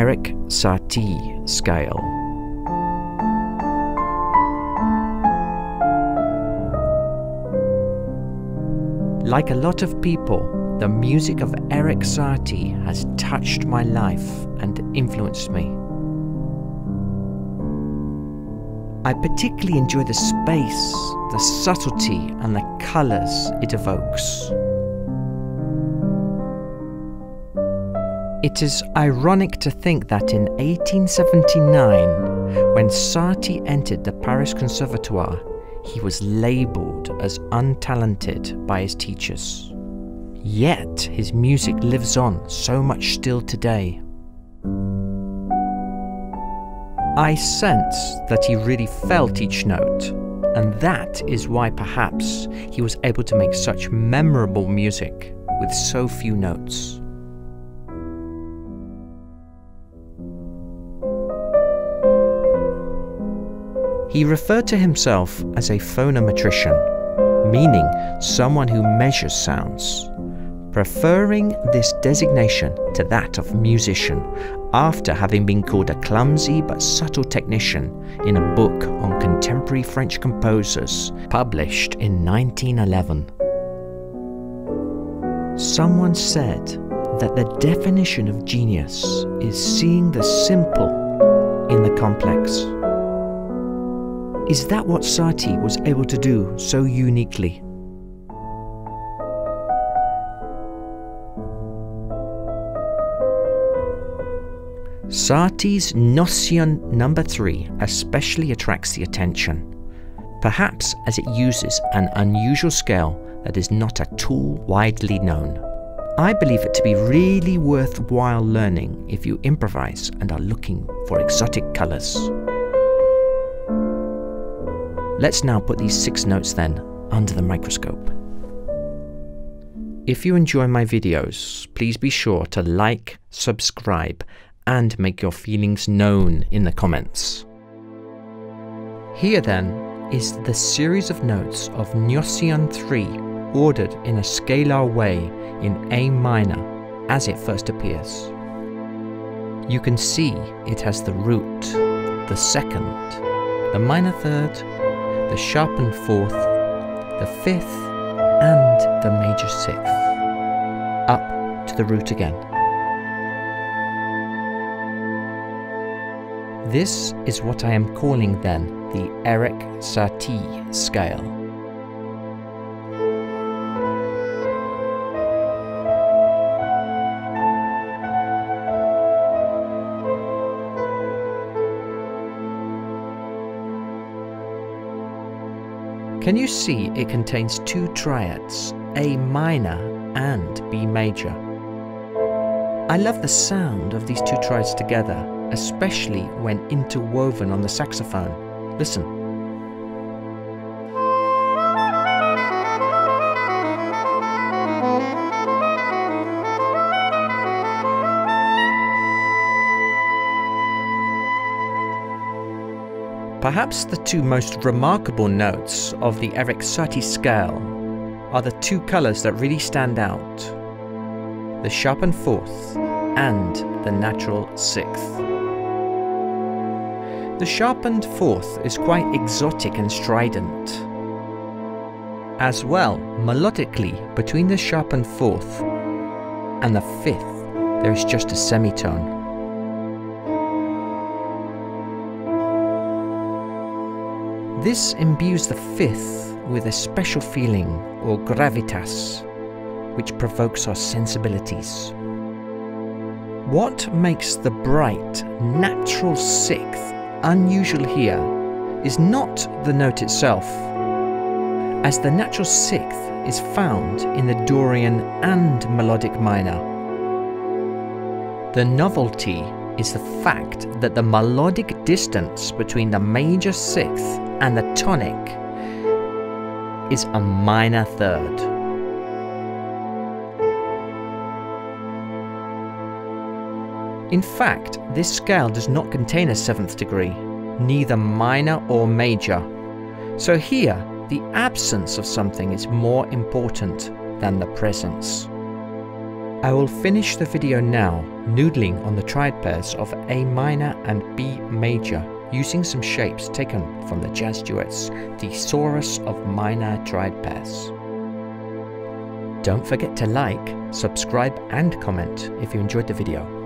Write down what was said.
Erik Satie Scale. Like a lot of people, the music of Erik Satie has touched my life and influenced me. I particularly enjoy the space, the subtlety and the colours it evokes. It is ironic to think that in 1879, when Satie entered the Paris Conservatoire, he was labelled as untalented by his teachers. Yet his music lives on so much still today. I sense that he really felt each note, and that is why perhaps he was able to make such memorable music with so few notes. He referred to himself as a phonometrician, meaning someone who measures sounds, preferring this designation to that of musician after having been called a clumsy but subtle technician in a book on contemporary French composers published in 1911. Someone said that the definition of genius is seeing the simple in the complex. Is that what Satie was able to do so uniquely? Satie's Gnossienne No. 3 especially attracts the attention, perhaps as it uses an unusual scale that is not at all widely known. I believe it to be really worthwhile learning if you improvise and are looking for exotic colours. Let's now put these 6 notes then under the microscope. If you enjoy my videos, please be sure to like, subscribe, and make your feelings known in the comments. Here then is the series of notes of Gnossienne 3 ordered in a scalar way in A minor as it first appears. You can see it has the root, the second, the minor third, the sharpened fourth, the fifth, and the major sixth, up to the root again. This is what I am calling then the Erik Satie Scale. Can you see it contains 2 triads, A minor and B major? I love the sound of these 2 triads together, especially when interwoven on the saxophone. Listen. Perhaps the 2 most remarkable notes of the Erik Satie Scale are the 2 colours that really stand out: the sharpened fourth and the natural sixth. The sharpened fourth is quite exotic and strident. As well, melodically, between the sharpened fourth and the fifth, there is just a semitone. This imbues the fifth with a special feeling, or gravitas, which provokes our sensibilities. What makes the bright, natural sixth unusual here is not the note itself, as the natural sixth is found in the Dorian and melodic minor. The novelty is the fact that the melodic distance between the major sixth and the tonic is a minor third. In fact, this scale does not contain a 7th degree, neither minor or major. So here, the absence of something is more important than the presence. I will finish the video now noodling on the triad pairs of A minor and B major using some shapes taken from the Jazzduets Thesaurus of Minor Triad pairs. Don't forget to like, subscribe and comment if you enjoyed the video.